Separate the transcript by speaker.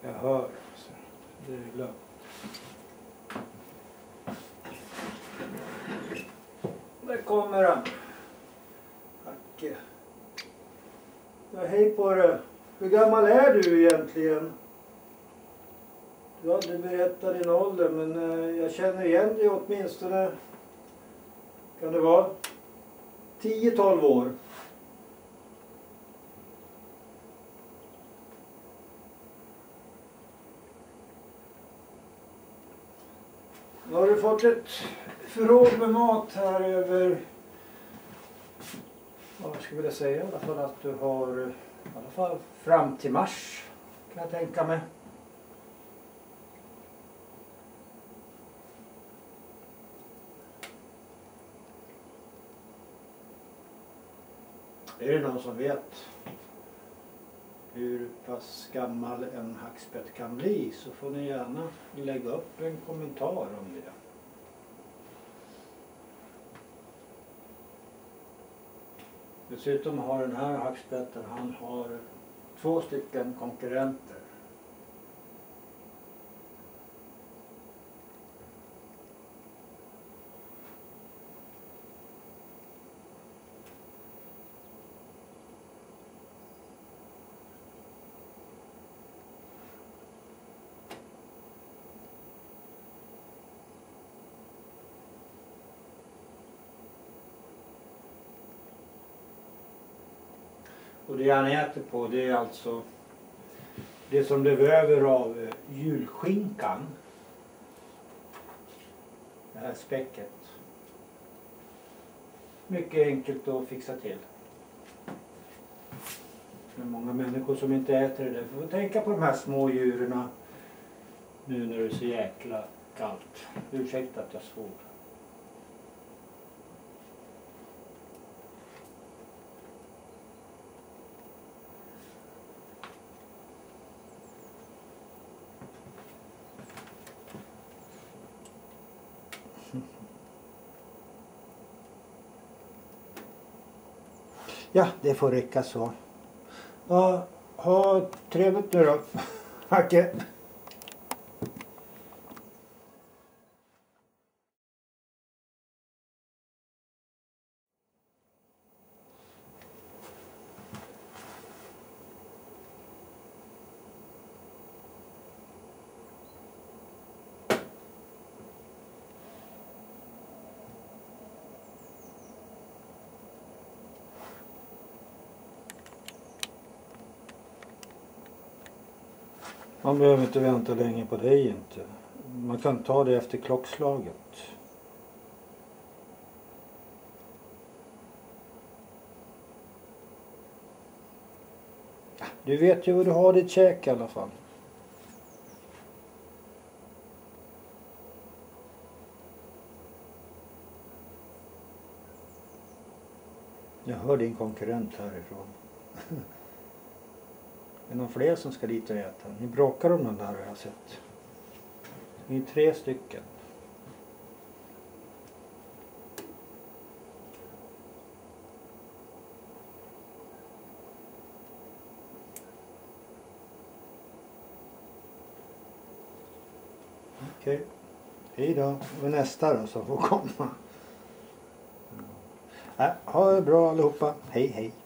Speaker 1: Jag hör alltså. Det är glömt. Där kommer han. Hacke. Ja, hej på dig. Hur gammal är du egentligen? Du har aldrig berättat din ålder, men jag känner igen dig åtminstone. Kan det vara 10-12 år? Nu har du fått ett förråd med mat här över, vad ska jag vilja säga, i alla fall att du har, i alla fall fram till mars kan jag tänka mig. Är det någon som vet hur pass gammal en hackspett kan bli, så får ni gärna lägga upp en kommentar om det. Dessutom har den här hackspetten, han har 2 stycken konkurrenter. Och det han äter på, det är alltså det som blev över av julskinkan. Det här späcket. Mycket enkelt att fixa till. Det är många människor som inte äter det. Får tänka på de här små djuren nu när det är så jäkla kallt. Ursäkta att jag svor. Ja, det får räcka så. Ja, ha trevligt nu då. Hacke. Man behöver inte vänta länge på dig inte. Man kan ta det efter klockslaget. Du vet ju vad du har ditt käk i alla fall. Jag hör din konkurrent härifrån. Det är någon fler som ska dit och äta. Ni bråkar om den där, har jag sett. Ni är 3 stycken. Okej. Hej då. Och nästa då som får komma. Ha det bra allihopa. Hej hej.